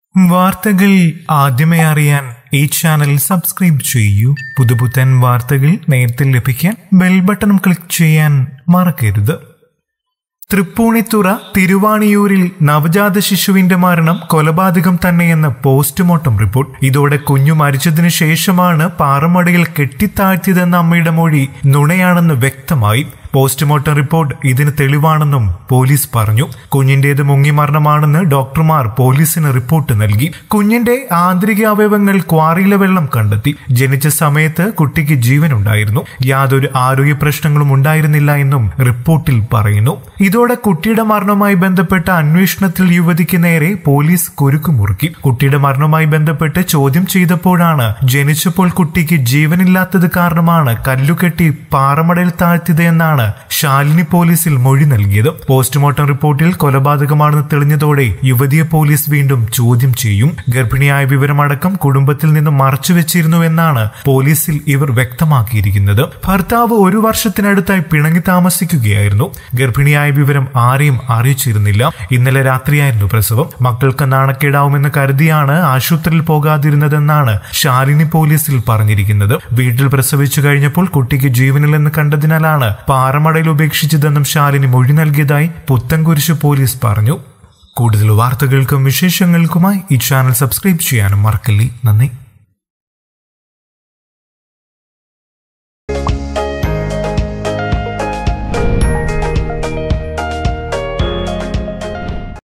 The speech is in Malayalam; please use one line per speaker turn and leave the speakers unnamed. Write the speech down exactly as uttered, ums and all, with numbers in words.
വാർത്തകൾ ആദ്യമേ അറിയാൻ ഈ ചാനൽ സബ്സ്ക്രൈബ് ചെയ്യൂ. പുതുപുത്തൻ വാർത്തകൾ നേരത്തെ ലഭിക്കാൻ ബെൽ ബട്ടൺ ക്ലിക്ക് ചെയ്യാൻ മറക്കരുത്. തൃപ്പൂണിത്തുറ തിരുവാണിയൂരിൽ നവജാത ശിശുവിന്റെ മരണം കൊലപാതകം തന്നെയെന്ന് പോസ്റ്റ്മോർട്ടം റിപ്പോർട്ട്. ഇതോടെ കുഞ്ഞു മരിച്ചതിനു ശേഷമാണ് പാറമടയിൽ കെട്ടിത്താഴ്ത്തിയതെന്ന അമ്മയുടെ മൊഴി നുണയാണെന്ന് വ്യക്തമായി. പോസ്റ്റ്മോർട്ടം റിപ്പോർട്ട് ഇതിന് തെളിവാണെന്നും പോലീസ് പറഞ്ഞു. കുഞ്ഞിന്റേത് മുങ്ങിമരണമാണെന്ന് ഡോക്ടർമാർ പോലീസിന് റിപ്പോർട്ട് നൽകി. കുഞ്ഞിന്റെ ആന്തരിക അവയവങ്ങൾ ക്വാറിയിലെ വെള്ളം കണ്ടെത്തി. ജനിച്ച സമയത്ത് കുട്ടിക്ക് ജീവനുണ്ടായിരുന്നു. യാതൊരു ആരോഗ്യ പ്രശ്നങ്ങളും ഉണ്ടായിരുന്നില്ല എന്നും റിപ്പോർട്ടിൽ പറയുന്നു. ഇതോടെ കുട്ടിയുടെ മരണവുമായി ബന്ധപ്പെട്ട അന്വേഷണത്തിൽ യുവതിക്ക് നേരെ പോലീസ് കുരുക്കുമുറുക്കി. കുട്ടിയുടെ മരണവുമായി ബന്ധപ്പെട്ട് ചോദ്യം ചെയ്തപ്പോഴാണ് ജനിച്ചപ്പോൾ കുട്ടിക്ക് ജീവനില്ലാത്തത് കാരണമാണ് കല്ലുകെട്ടി പാറമടയിൽ താഴ്ത്തിയത് എന്നാണ് ശാലിനി പോലീസിൽ മൊഴി നൽകിയത്. പോസ്റ്റ്മോർട്ടം റിപ്പോർട്ടിൽ കൊലപാതകമാണെന്ന് തെളിഞ്ഞതോടെ യുവതിയെ പോലീസ് വീണ്ടും ചോദ്യം ചെയ്യും. ഗർഭിണിയായ വിവരമടക്കം കുടുംബത്തിൽ നിന്ന് മറച്ചുവെച്ചിരുന്നു എന്നാണ് പോലീസിൽ ഇവർ വ്യക്തമാക്കിയിരിക്കുന്നത്. ഭർത്താവ് ഒരു വർഷത്തിനടുത്തായി പിണങ്ങി താമസിക്കുകയായിരുന്നു. ഗർഭിണിയായ വിവരം ആരെയും അറിയിച്ചിരുന്നില്ല. ഇന്നലെ രാത്രിയായിരുന്നു പ്രസവം. മക്കൾക്ക് നാണക്കേടാവുമെന്ന് കരുതിയാണ് ആശുപത്രിയിൽ പോകാതിരുന്നതെന്നാണ് ശാലിനി പോലീസിൽ പറഞ്ഞിരിക്കുന്നത്. വീട്ടിൽ പ്രസവിച്ചു കഴിഞ്ഞപ്പോൾ കുട്ടിക്ക് ജീവനില്ലെന്ന് കണ്ടതിനാലാണ് പാറമടയിൽ ഉപേക്ഷിച്ചതെന്നും ശാലിനി മൊഴി നൽകിയതായി പുത്തൻകുരിശ് പോലീസ് പറഞ്ഞു. കൂടുതൽ വാർത്തകൾക്കും വിശേഷങ്ങൾക്കുമായി ഈ ചാനൽ സബ്സ്ക്രൈബ് ചെയ്യാനും മറക്കല്ലേ. നന്ദി.